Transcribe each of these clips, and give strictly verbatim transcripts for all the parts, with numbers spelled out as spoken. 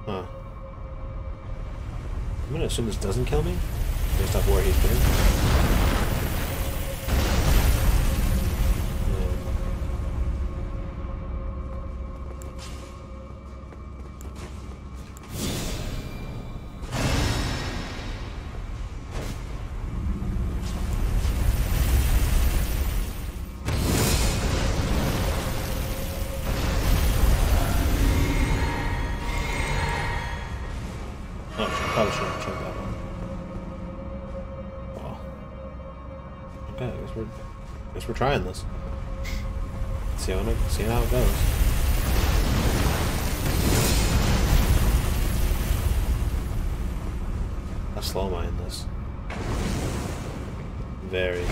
Huh. I'm gonna assume this doesn't kill me, based off where he's been. Oh, probably shouldn't have checked that one. Well, okay, I guess we're, I guess we're trying this. See how it, see how it goes. How slow am I in this? Very.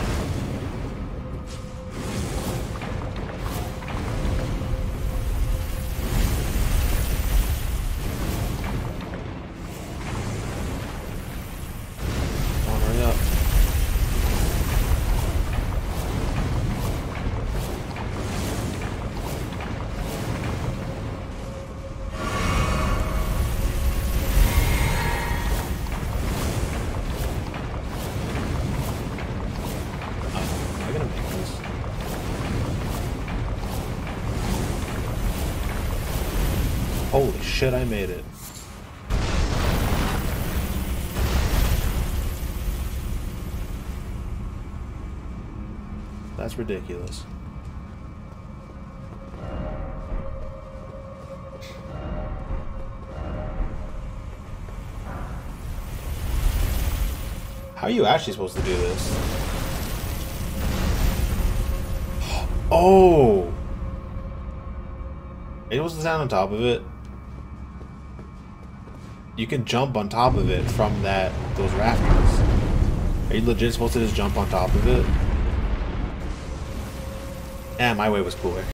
Holy shit, I made it. That's ridiculous. How are you actually supposed to do this? Oh! It was down on top of it. You can jump on top of it from that those rafters. Are you legit supposed to just jump on top of it? Eh, my way was cooler.